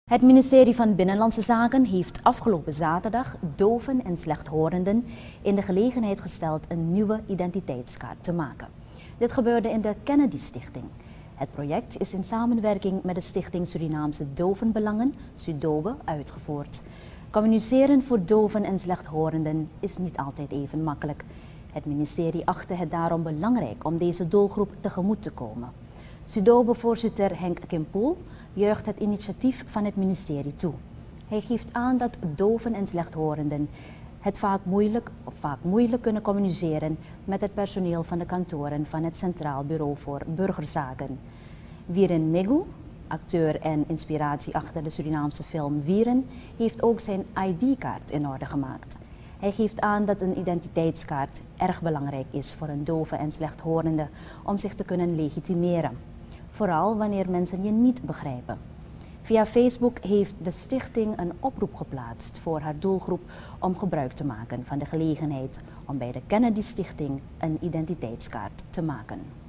Het ministerie van Binnenlandse Zaken heeft afgelopen zaterdag doven en slechthorenden in de gelegenheid gesteld een nieuwe identiteitskaart te maken. Dit gebeurde in de Kennedy Stichting. Het project is in samenwerking met de Stichting Surinaamse Dovenbelangen, SUDOBE, uitgevoerd. Communiceren voor doven en slechthorenden is niet altijd even makkelijk. Het ministerie achtte het daarom belangrijk om deze doelgroep tegemoet te komen. SUDOBE-voorzitter Henk Kimpoel juicht het initiatief van het ministerie toe. Hij geeft aan dat doven en slechthorenden het vaak moeilijk kunnen communiceren met het personeel van de kantoren van het Centraal Bureau voor Burgerzaken. Wieren Megu, acteur en inspiratie achter de Surinaamse film Wieren, heeft ook zijn ID-kaart in orde gemaakt. Hij geeft aan dat een identiteitskaart erg belangrijk is voor een dove en slechthorende om zich te kunnen legitimeren. Vooral wanneer mensen je niet begrijpen. Via Facebook heeft de stichting een oproep geplaatst voor haar doelgroep om gebruik te maken van de gelegenheid om bij de Kennedy Stichting een identiteitskaart te maken.